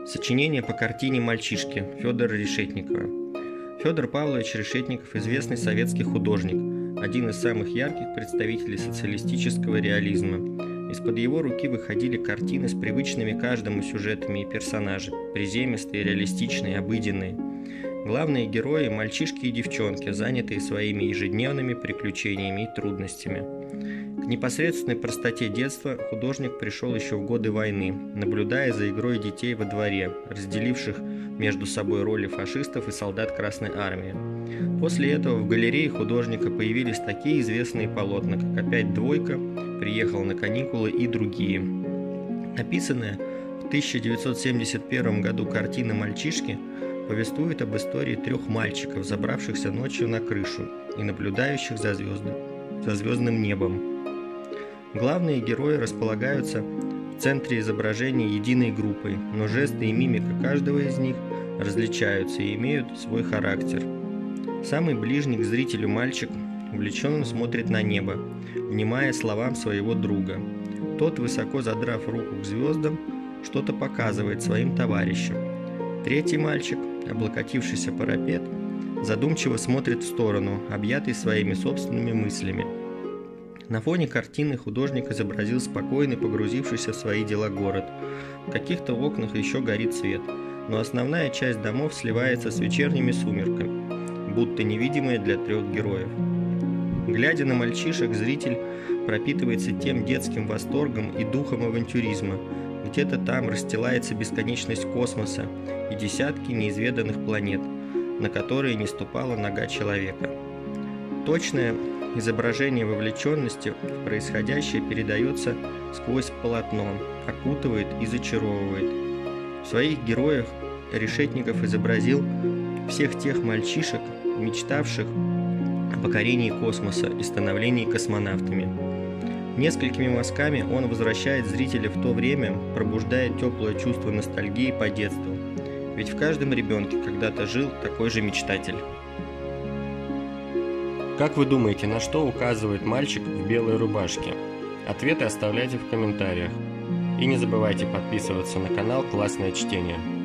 Сочинение по картине «Мальчишки» Федора Решетникова. Федор Павлович Решетников – известный советский художник, один из самых ярких представителей социалистического реализма. Из-под его руки выходили картины с привычными каждому сюжетами и персонажи, приземистые, реалистичные, обыденные. Главные герои – мальчишки и девчонки, занятые своими ежедневными приключениями и трудностями. К непосредственной простоте детства художник пришел еще в годы войны, наблюдая за игрой детей во дворе, разделивших между собой роли фашистов и солдат Красной Армии. После этого в галерее художника появились такие известные полотна, как «Опять двойка», «Приехал на каникулы» и другие. Написанная в 1971 году картина «Мальчишки» повествует об истории трех мальчиков, забравшихся ночью на крышу и наблюдающих за звездным небом. Главные герои располагаются в центре изображения единой группой, но жесты и мимика каждого из них различаются и имеют свой характер. Самый ближний к зрителю мальчик увлеченно смотрит на небо, внимая словам своего друга. Тот, высоко задрав руку к звездам, что-то показывает своим товарищам. Третий мальчик, облокотившийся парапет, задумчиво смотрит в сторону, объятый своими собственными мыслями. На фоне картины художник изобразил спокойный, погрузившийся в свои дела город. В каких-то окнах еще горит свет, но основная часть домов сливается с вечерними сумерками, будто невидимая для трех героев. Глядя на мальчишек, зритель пропитывается тем детским восторгом и духом авантюризма. Где-то там расстилается бесконечность космоса и десятки неизведанных планет, на которые не ступала нога человека. Точное изображение вовлеченности в происходящее передается сквозь полотно, окутывает и зачаровывает. В своих героях Решетников изобразил всех тех мальчишек, мечтавших о покорении космоса и становлении космонавтами. Несколькими мазками он возвращает зрителя в то время, пробуждая теплое чувство ностальгии по детству. Ведь в каждом ребенке когда-то жил такой же мечтатель. Как вы думаете, на что указывает мальчик в белой рубашке? Ответы оставляйте в комментариях. И не забывайте подписываться на канал «Классное чтение».